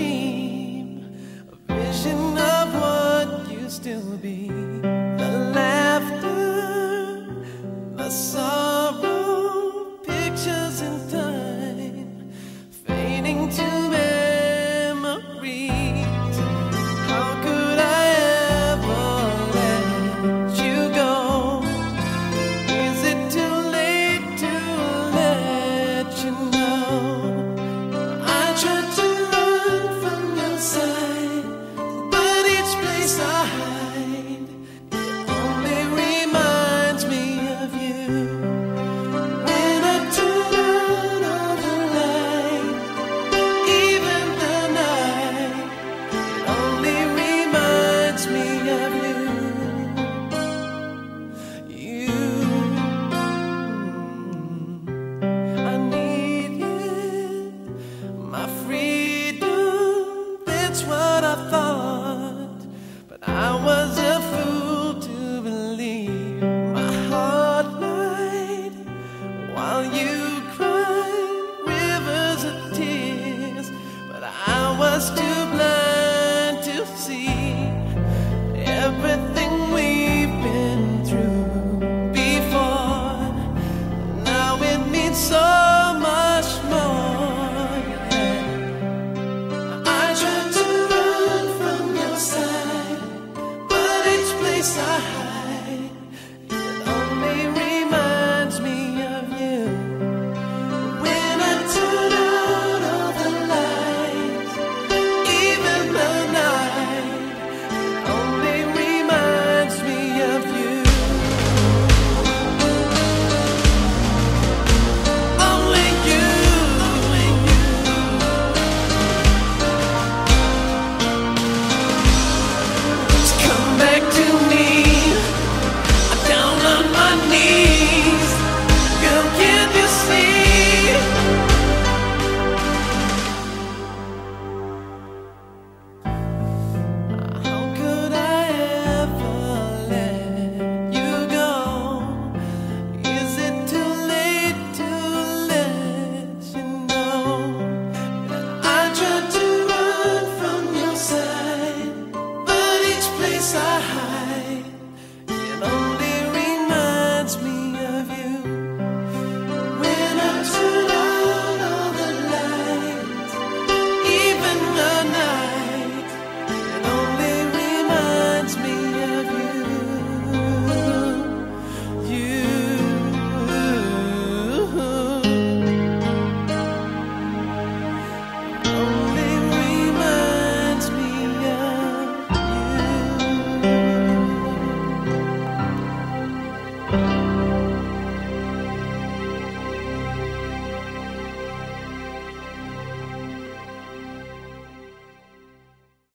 dream, a vision of what used to be. The laughter, the sorrow, pictures in time, fading to memories. How could I ever let you go? Is it too late to let you know? I tried to run from your side, but each place I hide, it only reminds me of you. When I turn on the light, even the night, it only reminds me of you. I needed my freedom, that's what I thought, but I was a fool to believe. My heart lied while you cried rivers of tears, but I was too